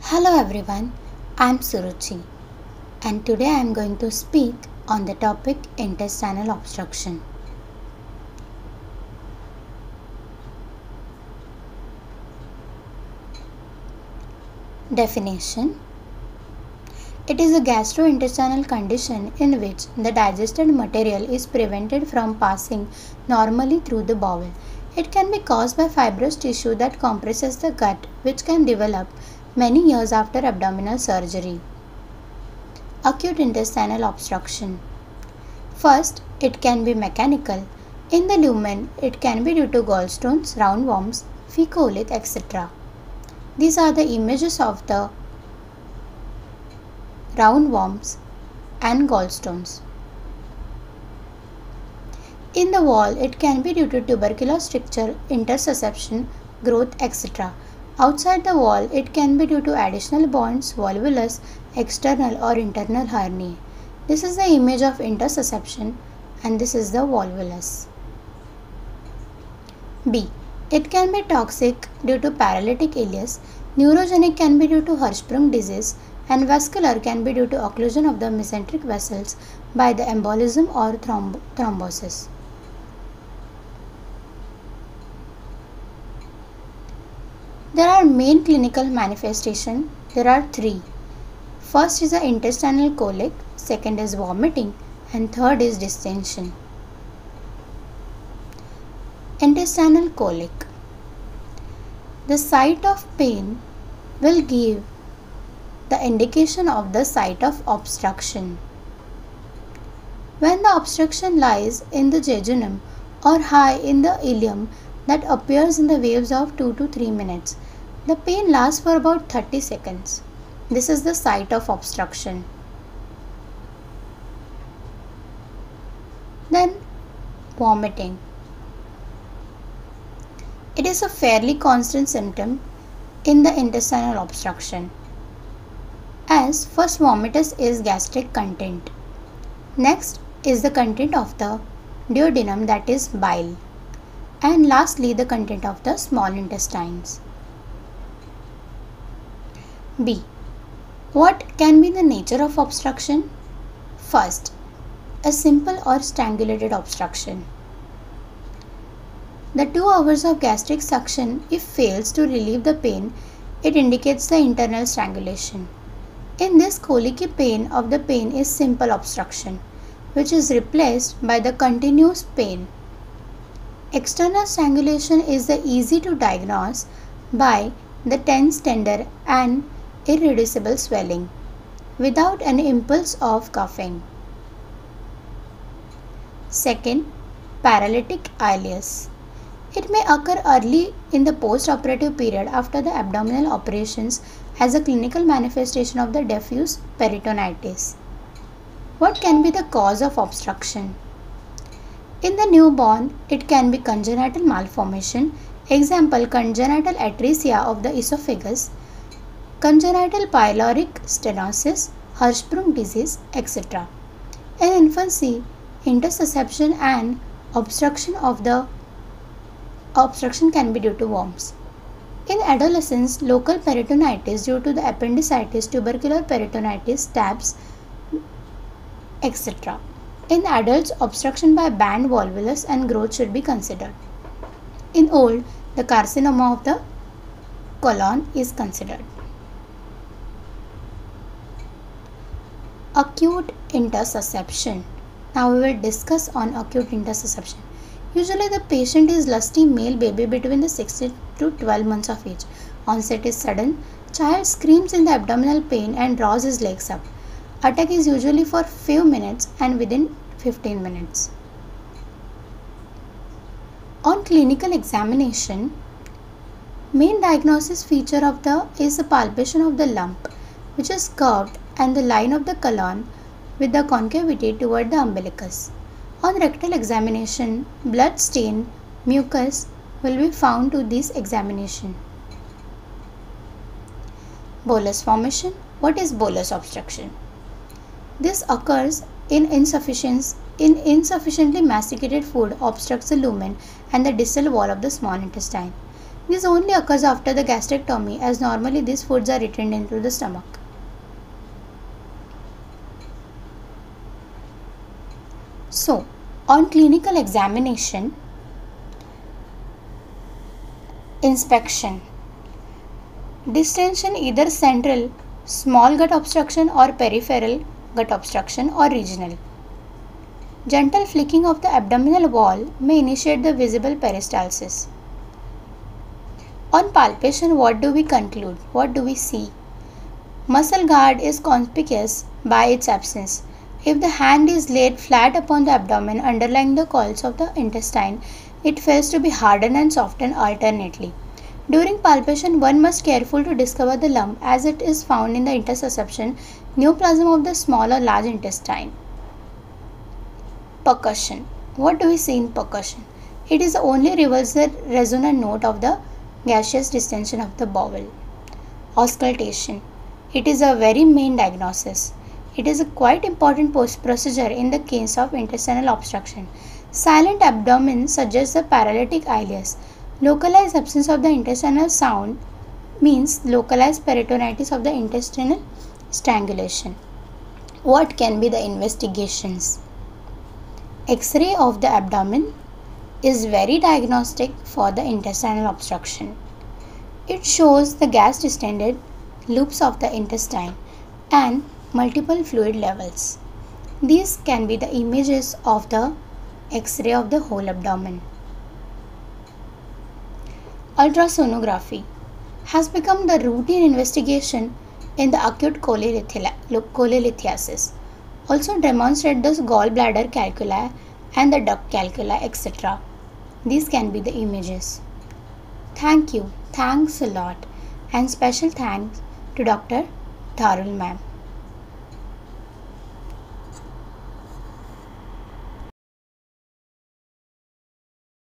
Hello everyone, I'm Suruchi and today I'm going to speak on the topic intestinal obstruction. Definition: it is a gastrointestinal condition in which the digested material is prevented from passing normally through the bowel. It can be caused by fibrous tissue that compresses the gut, which can develop many years after abdominal surgery. Acute intestinal obstruction. First, it can be mechanical. In the lumen, it can be due to gallstones, roundworms, fecal-colic, etc. These are the images of the roundworms and gallstones. In the wall, it can be due to tubercular stricture, intersusception, growth, etc. Outside the wall, it can be due to additional bonds, volvulus, external or internal herniae. This is the image of intersusception and this is the volvulus. B. It can be toxic due to paralytic ileus, neurogenic can be due to Hirschsprung disease, and vascular can be due to occlusion of the mesenteric vessels by the embolism or thrombosis. There are main clinical manifestations. There are three. First is the intestinal colic, second is vomiting, and third is distension. Intestinal colic. The site of pain will give the indication of the site of obstruction. When the obstruction lies in the jejunum or high in the ileum, that appears in the waves of 2 to 3 minutes. The pain lasts for about 30 seconds. This is the site of obstruction. Then vomiting. It is a fairly constant symptom in the intestinal obstruction, as first vomitus is gastric content. Next is the content of the duodenum, that is bile, and lastly the content of the small intestines. B. What can be the nature of obstruction? First, a simple or strangulated obstruction. The 2 hours of gastric suction, if fails to relieve the pain, it indicates the internal strangulation. In this, colicky pain of the pain is simple obstruction, which is replaced by the continuous pain. External strangulation is the easy to diagnose by the tense, tender and irreducible swelling without an impulse of coughing. Second, paralytic ileus. It may occur early in the post-operative period after the abdominal operations as a clinical manifestation of the diffuse peritonitis. What can be the cause of obstruction? In the newborn, it can be congenital malformation, example congenital atresia of the esophagus, congenital pyloric stenosis, Hirschsprung disease, etc. In infancy, intersusception and obstruction can be due to worms. In adolescence, local peritonitis due to the appendicitis, tubercular peritonitis, stabs, etc. In adults, obstruction by band, volvulus and growth should be considered. In old, the carcinoma of the colon is considered. Acute intersusception. Now we will discuss on acute intersusception. Usually the patient is lusty male baby between the 6 to 12 months of age. Onset is sudden. Child screams in the abdominal pain and draws his legs up. Attack is usually for few minutes and within 15 minutes. On clinical examination, main diagnosis feature is the palpation of the lump, which is curved, and the line of the colon with the concavity toward the umbilicus. On rectal examination, blood stain, mucus will be found to this examination. Bolus formation. What is bolus obstruction? This occurs in insufficiently masticated food obstructs the lumen and the distal wall of the small intestine. This only occurs after the gastrectomy, as normally these foods are retained into the stomach. So, on clinical examination, inspection, distension either central, small gut obstruction or peripheral gut obstruction or regional. Gentle flicking of the abdominal wall may initiate the visible peristalsis. On palpation, what do we conclude? What do we see? Muscle guard is conspicuous by its absence. If the hand is laid flat upon the abdomen underlying the coils of the intestine, it fails to be hardened and softened alternately. During palpation, one must careful to discover the lump as it is found in the intersusception neoplasm of the small or large intestine. Percussion. What do we see in percussion? It is the only reveals the resonant note of the gaseous distension of the bowel. Auscultation. It is a very main diagnosis. It is a quite important procedure in the case of intestinal obstruction. Silent abdomen suggests the paralytic ileus. Localized absence of the intestinal sound means localized peritonitis of the intestinal strangulation. What can be the investigations? X-ray of the abdomen is very diagnostic for the intestinal obstruction. It shows the gas distended loops of the intestine and multiple fluid levels. These can be the images of the X-ray of the whole abdomen. Ultrasonography has become the routine investigation in the acute cholelithiasis. Also demonstrate the gallbladder calculi and the duct calculi, etc. These can be the images. Thank you. Thanks a lot. And special thanks to Dr. Dharul ma'am.